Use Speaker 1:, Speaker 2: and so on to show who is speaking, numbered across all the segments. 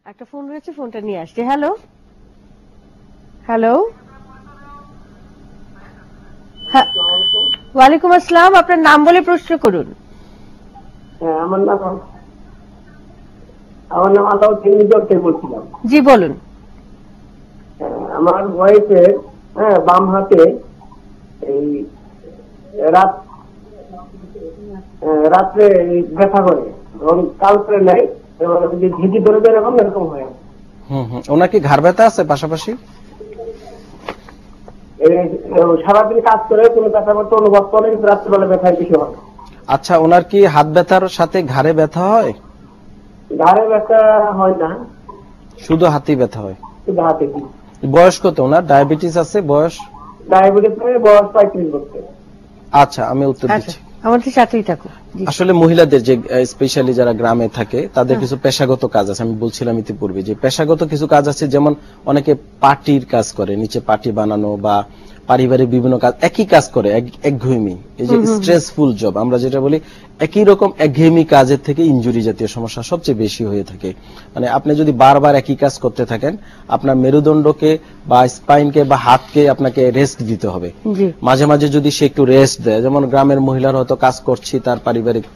Speaker 1: একটা ফোন রয়েছে, ফোনটা নিয়ে আসছে। হ্যালো হ্যালো, ওয়ালাইকুম আসসালাম। আপনার নাম বলে প্রশ্ন করুন।
Speaker 2: আমার নাম আলাউদ্দিন থেকে বলছিলাম।
Speaker 1: জি বলুন।
Speaker 2: আমার ওয়াইফের বাম হাতে এই রাত্রে ব্যথা করে, কাল করে নেয়, ঝিঁটি ধরে এরকম এরকম হয়।
Speaker 3: ওনার কি ঘাড় ব্যথা আছে পাশাপাশি?
Speaker 2: সারাদিন কাজ করে কোনো ব্যথা করতে অনুভব করে, কিন্তু রাত্রেবেলা ব্যথায় বেশি হয়।
Speaker 3: আচ্ছা, ওনার কি হাত ব্যথার সাথে ঘাড়ে ব্যথা হয়?
Speaker 2: ঘাড়ে ব্যথা হয় না,
Speaker 3: শুধু হাতেই ব্যথা হয়?
Speaker 2: শুধু হাতে।
Speaker 3: বয়স কত ওনার? ডায়াবেটিস আছে? বয়স?
Speaker 2: ডায়াবেটিস বয়স 35 বছর।
Speaker 3: আচ্ছা, আমি উত্তর দিচ্ছি।
Speaker 1: আমাদের সাথেই থাকুন।
Speaker 3: আসলে মহিলাদের যে স্পেশালি যারা গ্রামে থাকে তাদের কিছু পেশাগত কাজ আছে। আমি বলছিলাম ইতিপূর্বে যে পেশাগত কিছু কাজ আছে, যেমন অনেকে পাটির কাজ করে, নিচে পাটি বানানো বা পারিবারিক বিভিন্ন কাজ, একই কাজ করে, একঘেয়েমি, এই যে স্ট্রেসফুল জব আমরা যেটা বলি, একই রকম একঘেয়েমি কাজের থেকে ইনজুরি জাতীয় সমস্যা সবচেয়ে বেশি হয়ে থাকে। মানে আপনি যদি বারবার একই কাজ করতে থাকেন, আপনার মেরুদণ্ডকে বা স্পাইনকে বা হাতকে আপনাকে রেস্ট দিতে হবে। মাঝে মাঝে যদি সে একটু রেস্ট দেয়, যেমন গ্রামের মহিলার হয়তো কাজ করছি তার পারিবারিক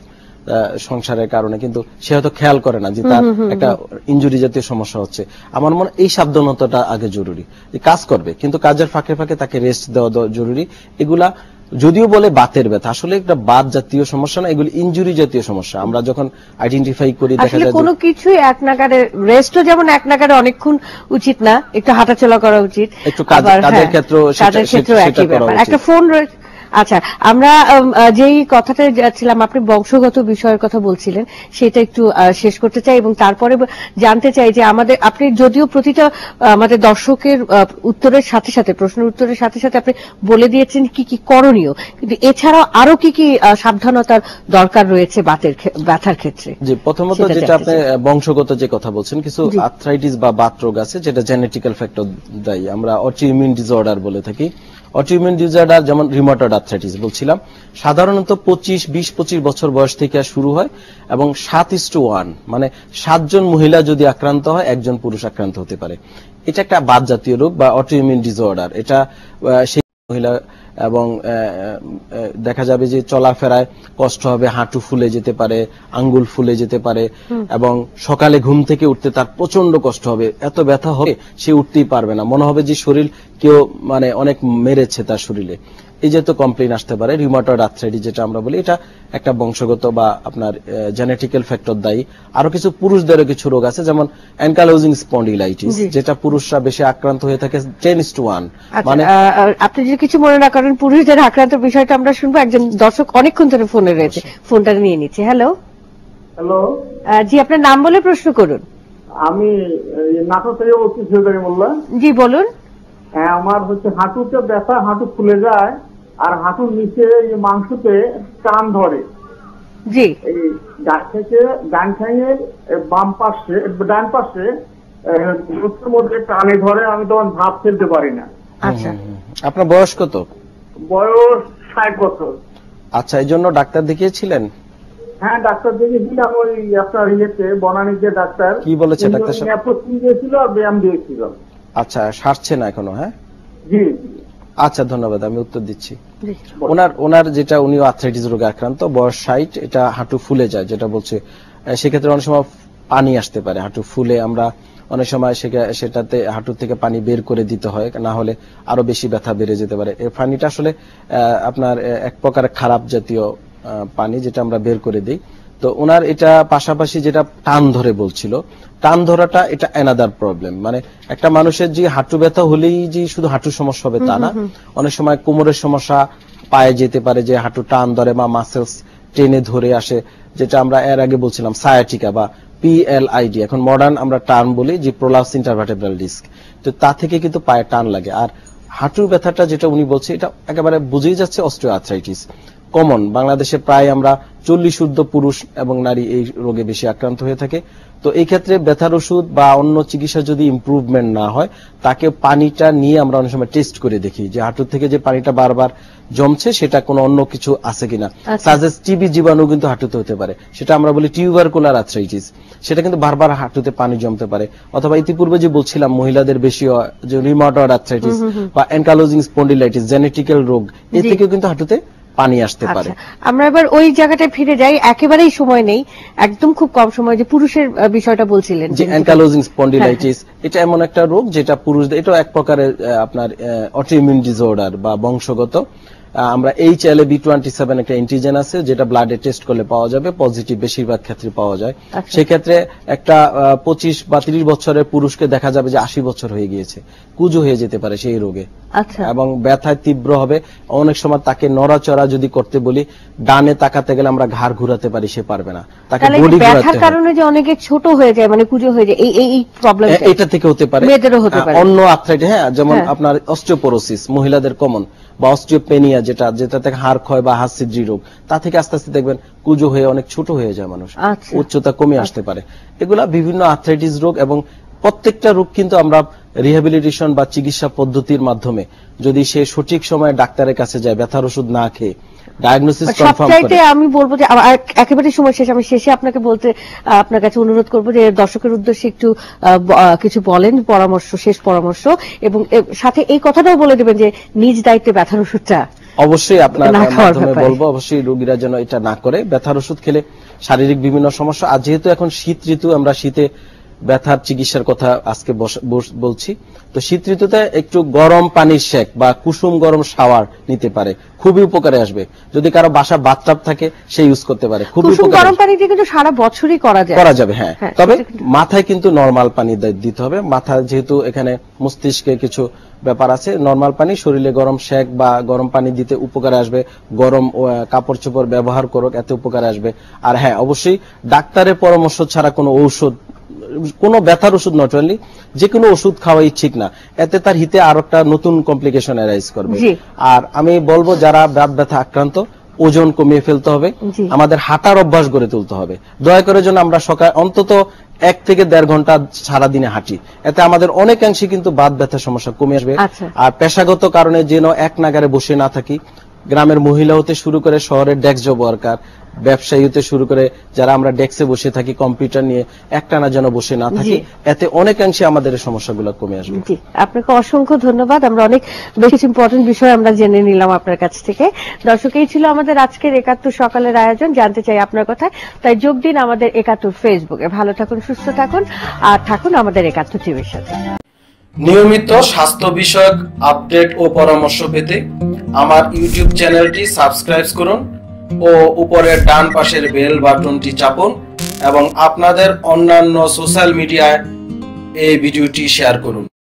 Speaker 3: সংসারের কারণে, কিন্তু সে হয়তো খেয়াল করে না যে তার একটা ইনজুরি জাতীয় সমস্যা হচ্ছে। আমার মনে এই সাবধানতাটা আগে জরুরি, যে কাজ করবে কিন্তু কাজের ফাঁকে ফাঁকে তাকে রেস্ট দেওয়া জরুরি। এগুলা যদিও বলে বাতের ব্যথা, আসলে একটা বাত জাতীয় সমস্যা না, এগুলি ইনজুরি জাতীয় সমস্যা। আমরা যখন আইডেন্টিফাই করি দেখা যায়
Speaker 1: কোনো কিছুই এক নাগারে, রেস্টও যেমন এক নাগারে অনেকক্ষণ উচিত না, একটু হাঁটাচলা করা উচিত,
Speaker 3: একটু কাজের ক্ষেত্রেও সেটা করা উচিত।
Speaker 1: একটা ফোন রয়েছে। আচ্ছা, আমরা যেই কথাটা যাচ্ছিলাম, আপনি বংশগত বিষয়ের কথা বলছিলেন, সেটা একটু শেষ করতে চাই এবং তারপরে জানতে চাই যে আপনি যদিও প্রতিটা আমাদের দর্শকের উত্তরের সাথে সাথে, প্রশ্নের উত্তরের সাথে সাথে আপনি বলে দিয়েছেন কি কি করণীয়, কিন্তু এছাড়াও আরো কি কি সাবধানতার দরকার রয়েছে ব্যথার ক্ষেত্রে।
Speaker 3: জি, প্রথমত যেটা আপনি বংশগত যে কথা বলছেন, কিছু আর্থ্রাইটিস বা বাত রোগ আছে যেটা জেনেটিক্যাল ফ্যাক্টর দায়ী, আমরা অটোইমিউন ডিসঅর্ডার বলে থাকি। অটোইমিউন ডিসঅর্ডার যেমন রিউমাটয়েড আর্থ্রাইটিস বলছিলাম, সাধারণত 20-25 বছর বয়স থেকে শুরু হয় এবং 7:1, মানে 7 জন মহিলা যদি আক্রান্ত হয়, একজন পুরুষ আক্রান্ত হতে পারে। এটা একটা বাত জাতীয় রোগ বা অটোইমিউন ডিসঅর্ডার। এটা সেই মহিলা এবং দেখা যাবে যে চলাফেরায় কষ্ট হবে, হাঁটু ফুলে যেতে পারে, আঙ্গুল ফুলে যেতে পারে, এবং সকালে ঘুম থেকে উঠতে তার প্রচন্ড কষ্ট হবে, এত ব্যথা হবে সে উঠতেই পারবে না, মনে হবে যে শরীর কেউ মানে অনেক মেরেছে তার শরীরে। এই যে তো কমপ্লেইন আসতে পারে। রিউমাটয়েড আর্থ্রাইটিস যেটা আমরা বলি, এটা একটা বংশগত বা আপনার জেনেটিক্যাল ফ্যাক্টর দায়ী। আরো কিছু পুরুষদেরও কিছু রোগ আছে, যেমন অ্যানকাইলোজিং স্পন্ডিলাইটিস, যেটা পুরুষরা বেশি আক্রান্ত হয়ে থাকে 10:1। মানে
Speaker 1: আপনি যদি কিছু মনে না করেন, পুরুষদের আক্রান্ত বিষয়টা আমরা শুনবো। একজন দর্শক অনেকক্ষণ ধরে ফোনে রয়েছে, ফোনটা নিয়ে নিচ্ছে। হ্যালো
Speaker 2: হ্যালো,
Speaker 1: জি, আপনার নাম বলে প্রশ্ন করুন।
Speaker 2: আমি নাটোর থেকে বললাম।
Speaker 1: জি বলুন।
Speaker 2: আমার হচ্ছে হাঁটুতে ব্যথা, হাঁটু ফুলে যায়, আর হাঁটুর নিচে মাংসতে টান ধরে।
Speaker 1: জি,
Speaker 2: এই ডান ঠ্যাঙের বাম পাশে, ডান পাশে মধ্যে টানে ধরে, আমি তখন ভাব ফেলতে পারি না।
Speaker 1: আচ্ছা,
Speaker 3: আপনার বয়স কত?
Speaker 2: বয়স 60 বছর।
Speaker 3: আচ্ছা, এই জন্য ডাক্তার দেখিয়েছিলেন?
Speaker 2: হ্যাঁ, ডাক্তার দেখিয়েছিলাম। ওই আপনার বনানীর যে ডাক্তার,
Speaker 3: কি বলেছে ডাক্তার সাহেব?
Speaker 2: ন্যাপথিন দিয়েছিল আর ব্যায়াম দিয়েছিল।
Speaker 3: আচ্ছা, সারছে না এখনো? হ্যাঁ,
Speaker 2: জি।
Speaker 3: আচ্ছা, ধন্যবাদ, আমি উত্তর দিচ্ছি। ওনার যেটা, উনিও আর্থ্রাইটিস রোগে আক্রান্ত, বয়স 60, এটা হাঁটু ফুলে যায় যেটা বলছে, সেক্ষেত্রে অনেক সময় পানি আসতে পারে হাঁটু ফুলে। আমরা অনেক সময় সেটাতে হাঁটু থেকে পানি বের করে দিতে হয়, না হলে আরো বেশি ব্যথা বেড়ে যেতে পারে। এই পানিটা আসলে আপনার এক প্রকার খারাপ জাতীয় পানি, যেটা আমরা বের করে দিই। তো ওনার এটা পাশাপাশি যেটা টান ধরে বলছিল, টান ধরাটা এটা অ্যানাদার প্রবলেম। মানে একটা মানুষের যে হাঁটু ব্যথা হলেই যে শুধু হাঁটুর সমস্যা হবে তা না, অনেক সময় কোমরের সমস্যা পায়ে যেতে পারে, যে হাঁটু টান ধরে বা মাসেলস টেনে ধরে আসে, যেটা আমরা এর আগে বলছিলাম সায়াটিকা বা PLID, এখন মডার্ন আমরা টার্ম বলি, যে প্রোলাপস ইন্টারভার্টেব্রাল ডিস্ক। তো তা থেকে কিন্তু পায়ে টান লাগে। আর হাঁটুর ব্যথাটা যেটা উনি বলছে, এটা একেবারে বুঝেই যাচ্ছে অস্টিও আর্থ্রাইটিস, কমন। বাংলাদেশে প্রায় আমরা 40 ঊর্ধ্ব পুরুষ এবং নারী এই রোগে বেশি আক্রান্ত হয়ে থাকে। তো এই ক্ষেত্রে ব্যথার ওষুধ বা অন্য চিকিৎসা যদি ইমপ্রুভমেন্ট না হয়, তাকে পানিটা নিয়ে আমরা অনেক সময় টেস্ট করে দেখি যে হাঁটু থেকে যে পানিটা বারবার জমছে সেটা কোনো অন্য কিছু আছে কিনা। সাজেস টিবি জীবাণু কিন্তু হাঁটুতে হতে পারে, সেটা আমরা বলি টিউবারকুলার আর্থ্রাইটিস, সেটা কিন্তু বারবার হাঁটুতে পানি জমতে পারে। অথবা ইতিপূর্বে যে বলছিলাম মহিলাদের বেশি যে রিউমাটয়েড আর্থ্রাইটিস বা অ্যানকালোজিং স্পন্ডিলাইটিস জেনেটিক্যাল রোগ, এ থেকেও কিন্তু হাঁটুতে পানি আসতে পারে।
Speaker 1: আমরা এবার ওই জায়গাটায় ফিরে যাই, একেবারেই সময় নেই, একদম খুব কম সময়, যে পুরুষের বিষয়টা বলছিলেন
Speaker 3: যে অ্যানকালোজিং স্পন্ডিলাইটিস, এটা এমন একটা রোগ যেটা পুরুষদের, এটা এক প্রকারের আপনার অটোইমিউন ডিসঅর্ডার বা বংশগত। আমরা HLA-B27 একটা অ্যান্টিজেন আছে যেটা ব্লাডে টেস্ট করলে পাওয়া যাবে, পজিটিভ বেশিরভাগ ক্ষেত্রে পাওয়া যায়। সেই ক্ষেত্রে একটা 25 বা 30 বছরের পুরুষকে দেখা যাবে যে 80 বছর হয়ে গিয়েছে, কুজো হয়ে যেতে পারে সেই রোগে। এবং ব্যথায় তীব্র হবে, অনেক সময় তাকে নড়াচড়া যদি করতে বলি, ডানে তাকাতে গেলে আমরা ঘাড় ঘুরাতে পারি, সে পারবে না, তাকে বডি ঘোরাতে
Speaker 1: ব্যথার কারণে যে অনেকে ছোট হয়ে যায়, মানে কুজো হয়ে যায়, এই প্রবলেম
Speaker 3: এটা থেকে হতে পারে,
Speaker 1: মেয়েদেরও হতে পারে।
Speaker 3: অন্য আর্থ্রাইটিস, হ্যাঁ, যেমন আপনার অস্টিওপোরোসিস মহিলাদের কমন, বা অস্টিওপেনিয়া যেটা থেকে হাড় ক্ষয় বা হাড় ছিদ্রি রোগ, তা থেকে আস্তে আস্তে দেখবেন কুজো হয়ে অনেক ছোট হয়ে যায় মানুষ, উচ্চতা কমে আসতে পারে। এগুলা বিভিন্ন আর্থ্রাইটিস রোগ, এবং প্রত্যেকটা রোগ কিন্তু আমরা রিহ্যাবিলিটেশন বা চিকিৎসা পদ্ধতির মাধ্যমে যদি সে সঠিক সময়ে ডাক্তারের কাছে যায়, ব্যথার ওষুধ না খেয়ে ডায়াগনোসিস কনফার্ম করে।
Speaker 1: আমি বলবো যে একেবারে সময় শেষ, আমি শেষে আপনাকে বলতে, আপনার কাছে অনুরোধ করবো যে দর্শকের উদ্দেশ্যে একটু কিছু বলেন, পরামর্শ, শেষ পরামর্শ, এবং সাথে এই কথাটাও বলে দেবেন যে নিজ দায়িত্বে ব্যথার ওষুধটা
Speaker 3: অবশ্যই আপনার মাধ্যমে বলবো, অবশ্যই রোগীরা যেন এটা না করে। ব্যথার ওষুধ খেলে শারীরিক বিভিন্ন সমস্যা, আর যেহেতু এখন শীত ঋতু, আমরা শীতে ব্যথার চিকিৎসার কথা আজকে বলছি, তো শীত ঋতুতে একটু গরম পানির সেক বা কুসুম গরম শাওয়ার নিতে পারে, খুবই উপকারে আসবে। যদি কারো বাসা বাথটাব থাকে সে ইউজ করতে পারে, খুবই উপকারী।
Speaker 1: গরম পানি দিয়ে কিন্তু সারা বছরই করা যাবে, হ্যাঁ।
Speaker 3: তবে মাথায় কিন্তু নরমাল পানি দিতে হবে, মাথা যেহেতু এখানে মস্তিষ্কে কিছু ব্যাপার আছে, নরমাল পানি, শরীরে গরম সেক বা গরম পানি দিতে উপকারে আসবে। গরম কাপড় চোপড় ব্যবহার করুক, এতে উপকারে আসবে। আর হ্যাঁ, অবশ্যই ডাক্তারের পরামর্শ ছাড়া কোনো ঔষধ, কোন ব্যথার ওষুধ নট অনলি, যে কোনো ওষুধ খাওয়াই ঠিক না, এতে তার হিতে আর একটা নতুন কমপ্লিকেশন অ্যারাইজ করবে। আর আমি বলবো যারা বাত ব্যথা আক্রান্ত, ওজন কমিয়ে ফেলতে হবে, আমাদের হাঁটার অভ্যাস গড়ে তুলতে হবে। দয়া করে যেন আমরা সকালে অন্তত 1 থেকে 1.5 ঘন্টা সারাদিনে হাঁটি, এতে আমাদের অনেকাংশে কিন্তু বাত ব্যথার সমস্যা কমে আসবে। আর পেশাগত কারণে যেন এক নাগারে বসে না থাকি, গ্রামের মহিলা হতে শুরু করে শহরের ডেস্ক জব ওয়ার্কার, ব্যবসায়ী হতে শুরু করে যারা আমরা ডেস্কে বসে থাকি কম্পিউটার নিয়ে, একটানা যেন বসে না থাকি, এতে অনেকাংশে আমাদের সমস্যাগুলো কমে আসবে।
Speaker 1: জি, আপনাকে অসংখ্য ধন্যবাদ। আমরা অনেক বেশি ইম্পর্টেন্ট বিষয় আমরা জেনে নিলাম আপনার কাছ থেকে। দর্শক, এই ছিল আমাদের আজকের 71 সকালের আয়োজন। জানতে চাই আপনার কথা, তাই যোগ দিন আমাদের 71 ফেসবুকে। ভালো থাকুন, সুস্থ থাকুন, আর থাকুন আমাদের 71 টিভির সাথে।
Speaker 3: নিয়মিত স্বাস্থ্য বিষয়ক আপডেট ও পরামর্শ পেতে আমার ইউটিউব চ্যানেলটি সাবস্ক্রাইব করুন ও উপরের ডান পাশের বেল বাটনটি চাপুন, এবং আপনাদের অন্যান্য সোশ্যাল মিডিয়ায় এই ভিডিওটি শেয়ার করুন।